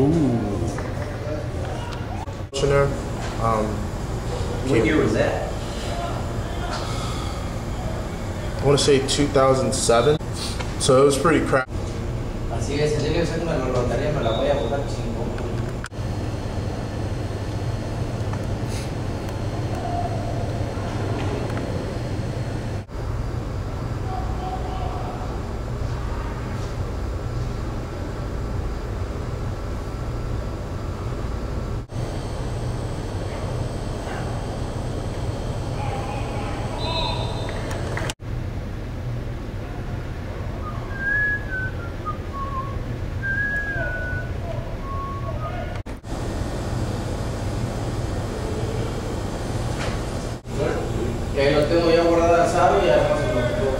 Ooh. What year was that? I want to say 2007. So it was pretty crap. Así que si llegue a ser una lotería me la voy a botar chingón. Y ahí lo tengo ya guardado al sabio y además se lo tengo.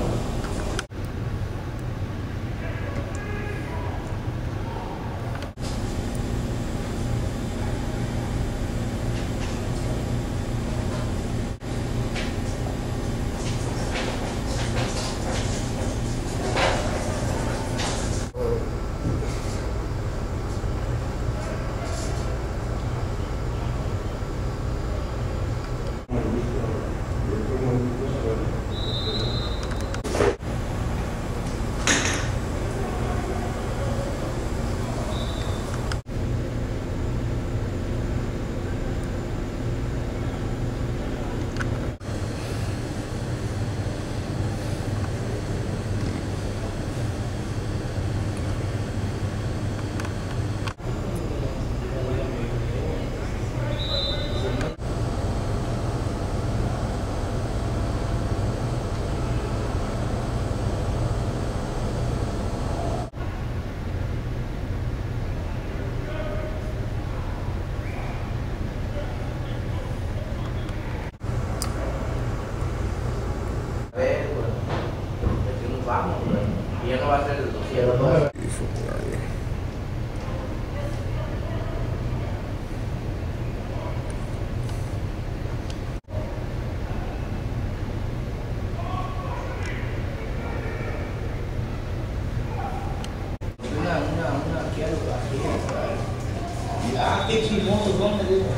Vamos, y ya no va a ser el 200. Una quiero aquí. Ah, qué chismosos son, me digo.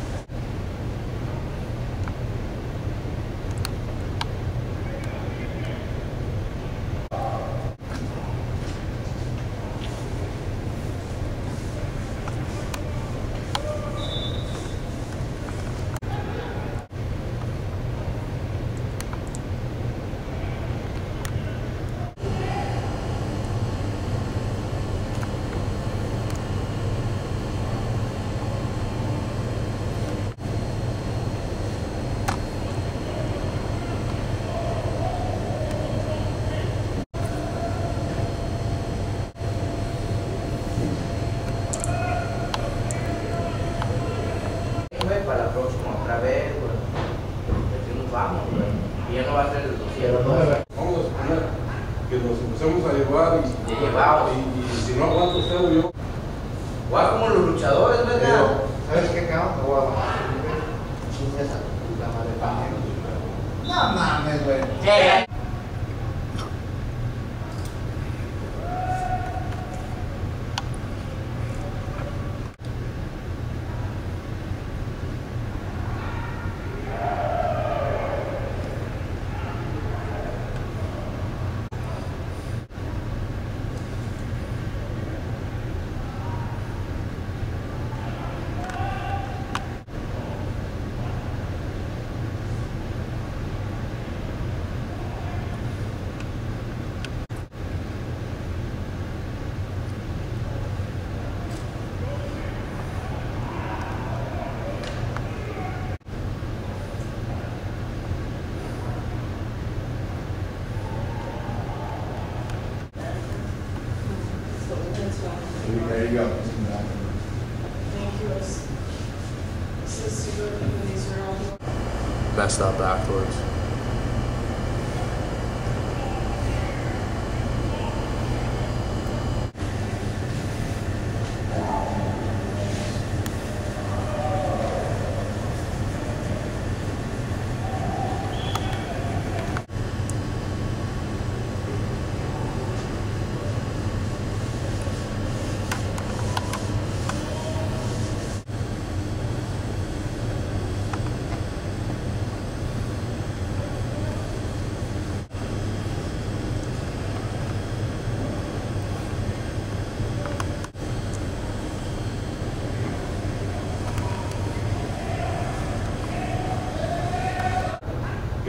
Para la próxima otra vez, güey. Así nos vamos, güey. Y ya no va a ser el 200. Vamos a suponer que nos empecemos a llevar y si no aguanto usted o yo. Guau, como los luchadores, ¿verdad? ¿Sabes qué, cabrón? Te voy a bajar. Esa puta madre. No mames, güey. There you go. Thank you. This is super good. These are all. Messed up afterwards.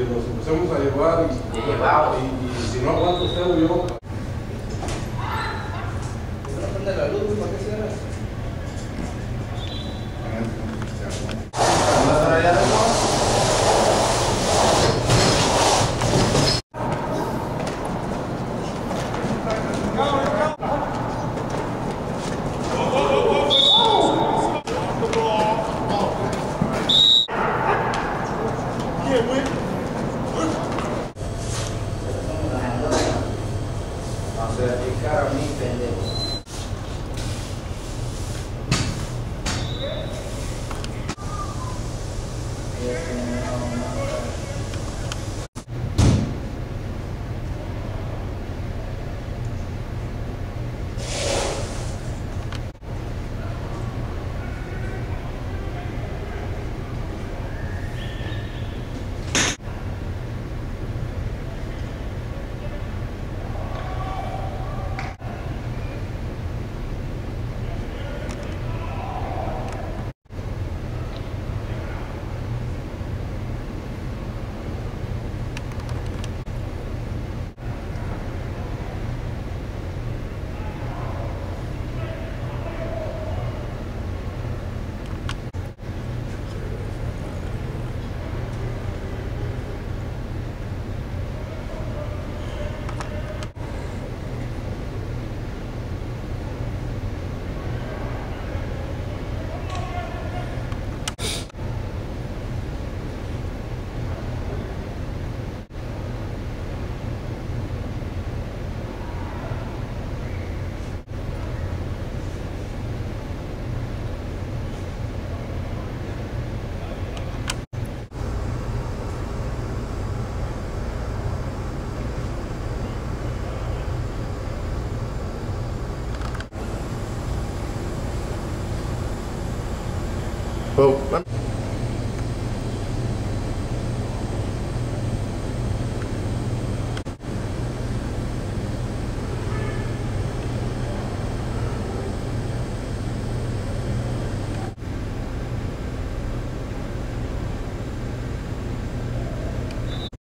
los empecemos a llevar y si no aguanta usted o yo. ¿No prende la luz? ¿Para qué cierras? No se aplicar a mí, pendejo. Well,